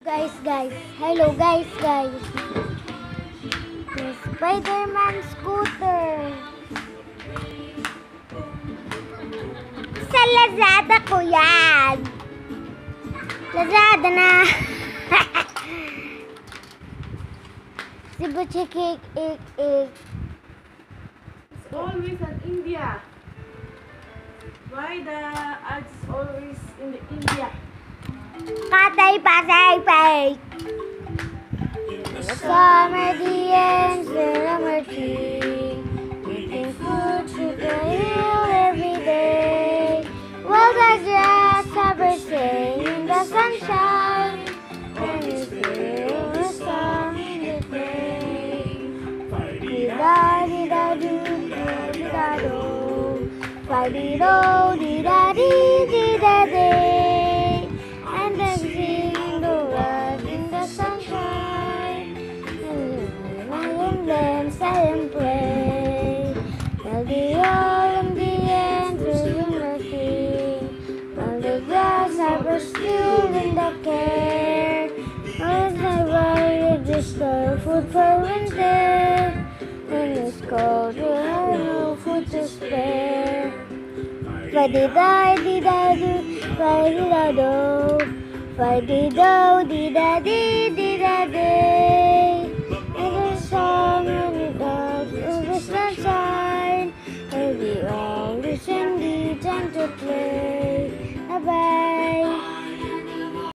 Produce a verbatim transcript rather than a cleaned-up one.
Guys, guys. Hello, guys, guys. May Spider-Man scooter. Sa Lazada ko yan. Lazada na. Si Butchie Cake, ik, ik. It's always in India. Why the ads always in the India? Katay pasay pay. Summer the ends, the summer tree. Eating food to the hill every day. While the grasshoppers sing in the sunshine. And you feel the sun in the day. Di-da-di-da-do, di-da-do. Fi-di-do, di-da-di-di-da-day. And then sing the world in the sunshine. And then say and play. Till the all in the end to unity. While the grasshoppers still in the care. As I worry, just store food for winter. When it's cold, you have no food to spare. Fi-di-da-di-da-do, fi-di-da-do, fi-di-do-di-da-di-di-da-day.